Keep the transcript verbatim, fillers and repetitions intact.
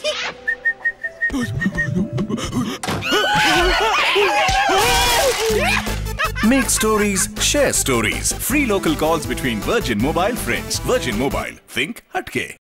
Make stories, share stories. Free local calls between Virgin Mobile friends. Virgin Mobile. Think Hatke.